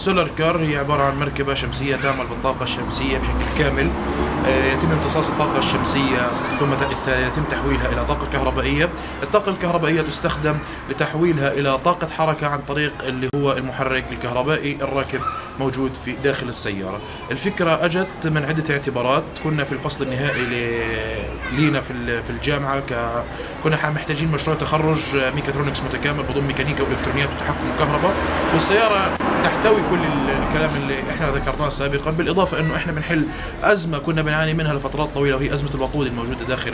سولار كار هي عبارة عن مركبة شمسية تعمل بالطاقة الشمسية بشكل كامل. يتم امتصاص الطاقة الشمسية ثم يتم تحويلها إلى طاقة كهربائية. الطاقة الكهربائية تستخدم لتحويلها إلى طاقة حركة عن طريق اللي هو المحرك الكهربائي الراكب موجود في داخل السيارة. الفكرة أجت من عدة اعتبارات. كنا في الفصل النهائي لينا في الجامعة كنا محتاجين مشروع تخرج ميكاترونكس متكامل بضم ميكانيكا والكترونيات وتحكم وكهرباء، والسيارة تحتوي كل الكلام اللي احنا ذكرناه سابقا، بالاضافه انه احنا بنحل ازمه كنا بنعاني منها لفترات طويله، وهي ازمه الوقود الموجوده داخل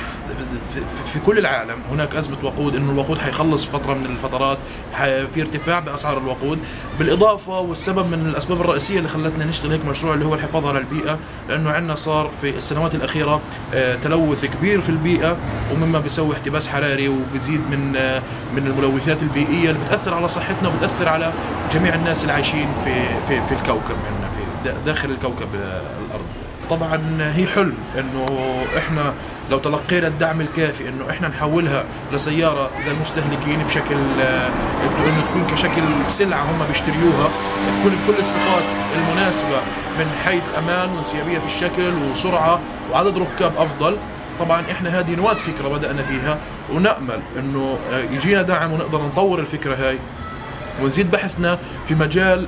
في كل العالم. هناك ازمه وقود، انه الوقود حيخلص فتره من الفترات، في ارتفاع باسعار الوقود. بالاضافه والسبب من الاسباب الرئيسيه اللي خلتنا نشتغل هيك مشروع اللي هو الحفاظ على البيئه، لانه عندنا صار في السنوات الاخيره تلوث كبير في البيئه، ومما بيسوي احتباس حراري وبيزيد من الملوثات البيئيه اللي بتاثر على صحتنا وبتاثر على جميع الناس اللي عايشين في الكوكب عندنا، في داخل الكوكب الارض. طبعا هي حلم انه احنا لو تلقينا الدعم الكافي انه احنا نحولها لسياره للمستهلكين بشكل انه تكون كشكل سلعه هم بيشتريوها، تكون بكل الصفات المناسبه من حيث امان وانسيابيه في الشكل وسرعه وعدد ركاب افضل. طبعا احنا هذه نواة فكره بدانا فيها، ونامل انه يجينا دعم ونقدر نطور الفكره هاي ونزيد بحثنا في مجال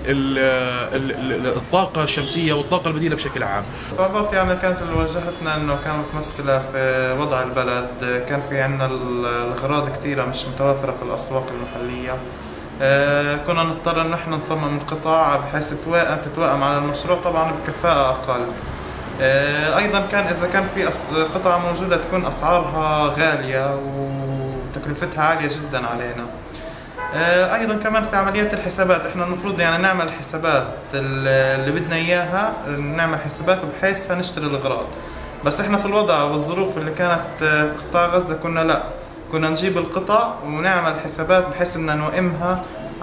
الطاقة الشمسية والطاقة البديلة بشكل عام. الصعوبات يعني كانت اللي واجهتنا انه كانت متمثلة في وضع البلد، كان في عندنا الأغراض كثيرة مش متوافرة في الأسواق المحلية. كنا نضطر ان احنا نصمم القطع بحيث تتوائم على المشروع طبعا بكفاءة أقل. أيضا كان إذا كان في قطع موجودة تكون أسعارها غالية وتكلفتها عالية جدا علينا. ايضا كمان في عمليات الحسابات، احنا المفروض يعني نعمل حسابات اللي بدنا اياها، نعمل حسابات بحيث نشتري الاغراض، بس احنا في الوضع والظروف اللي كانت في قطاع غزة كنا نجيب القطع ونعمل حسابات بحيث ان نوئمها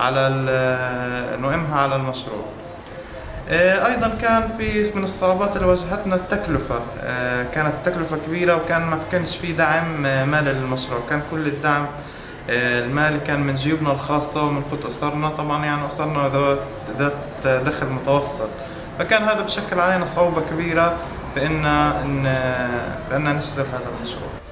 على المشروع. ايضا كان في من الصعوبات اللي واجهتنا التكلفة، كانت التكلفة كبيرة وكان ما كانش في دعم مالي للمشروع، كان كل الدعم المالي كان من جيوبنا الخاصة ومن قوت أسرنا. طبعا يعني أسرنا ذات دخل متوسط، فكان هذا بشكل علينا صعوبة كبيرة في إن نشتغل هذا المشروع.